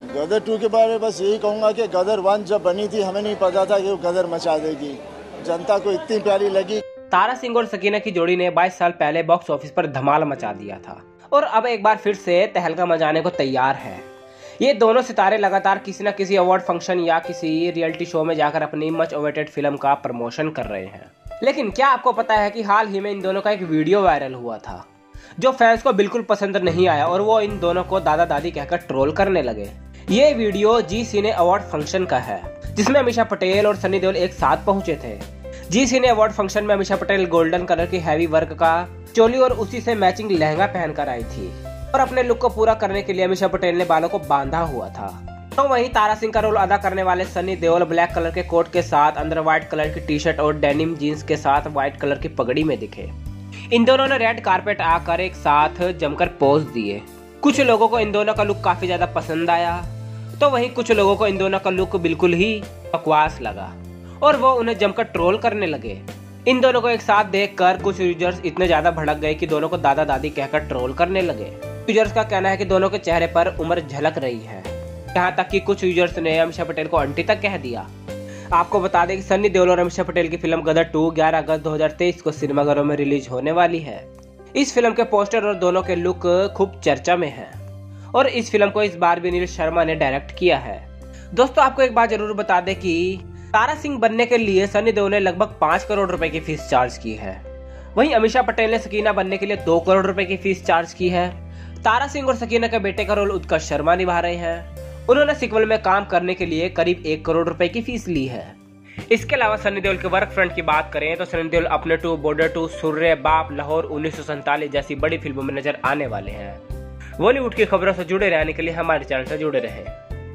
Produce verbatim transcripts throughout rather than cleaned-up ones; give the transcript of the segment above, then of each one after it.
गदर to के बारे में बस यही कहूँगा कि गदर वन जब बनी थी हमें नहीं पता था कि वो गदर मचा देगी, जनता को इतनी प्यारी लगी। तारा सिंह और सकीना की जोड़ी ने बाईस साल पहले बॉक्स ऑफिस पर धमाल मचा दिया था और अब एक बार फिर से तहलका मचाने को तैयार है। ये दोनों सितारे लगातार किसी न किसी अवार्ड फंक्शन या किसी रियलिटी शो में जाकर अपनी मच अवेटेड फिल्म का प्रमोशन कर रहे हैं। लेकिन क्या आपको पता है कि हाल ही में इन दोनों का एक वीडियो वायरल हुआ था जो फैंस को बिल्कुल पसंद नहीं आया और वो इन दोनों को दादा दादी कहकर ट्रोल करने लगे। ये video Zee cine award function का है जिसमें अमीषा पटेल और सनी देओल एक साथ पहुंचे थे। जी सिने अवार्ड फंक्शन में अमीषा पटेल गोल्डन कलर की हैवी वर्क का चोली और उसी से मैचिंग लहंगा पहनकर आई थी और अपने लुक को पूरा करने के लिए अमीषा पटेल ने बालों को बांधा हुआ था। तो वहीं तारा सिंह का रोल अदा करने वाले सनी देओल ब्लैक कलर के कोट के साथ अंदर व्हाइट कलर की टी शर्ट और डेनिम जीन्स के साथ व्हाइट कलर की पगड़ी में दिखे। इन दोनों ने रेड कारपेट आकर एक साथ जमकर पोज दिए। कुछ लोगों को इन दोनों का लुक काफी ज्यादा पसंद आया तो वहीं कुछ लोगों को इन दोनों का लुक बिल्कुल ही बकवास लगा और वो उन्हें जमकर ट्रोल करने लगे। इन दोनों को एक साथ देखकर कुछ यूजर्स इतने ज्यादा भड़क गए कि दोनों को दादा दादी कहकर ट्रोल करने लगे। यूजर्स का कहना है कि दोनों के चेहरे पर उम्र झलक रही है, यहाँ तक कि कुछ यूजर्स ने अमीषा पटेल को आंटी तक कह दिया। आपको बता दें कि सनी देओल और अमीषा पटेल की फिल्म गदर टू ग्यारह अगस्त दो हज़ार तेईस को सिनेमाघरों में रिलीज होने वाली है। इस फिल्म के पोस्टर और दोनों के लुक खूब चर्चा में है और इस फिल्म को इस बार भी नील शर्मा ने डायरेक्ट किया है। दोस्तों आपको एक बात जरूर बता दें कि तारा सिंह बनने के लिए सनी देओल ने लगभग पाँच करोड़ रुपए की फीस चार्ज की है। वहीं अमीषा पटेल ने सकीना बनने के लिए दो करोड़ रुपए की फीस चार्ज की है। तारा सिंह और सकीना के बेटे का रोल उत्कर्ष शर्मा निभा रहे हैं। उन्होंने सीक्वल में काम करने के लिए करीब एक करोड़ रुपए की फीस ली है। इसके अलावा सनी देओल के वर्क फ्रंट की बात करें तो सनी देओल अपने टू, बॉर्डर टू, सूर्य, बाप, लाहौर उन्नीस सौ सैंतालीस जैसी बड़ी फिल्मों में नजर आने वाले हैं। बॉलीवुड की खबरों से जुड़े रहने के लिए हमारे चैनल से जुड़े रहें।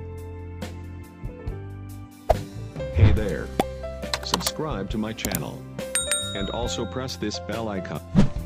Hey there. Subscribe to my channel and also press this bell icon.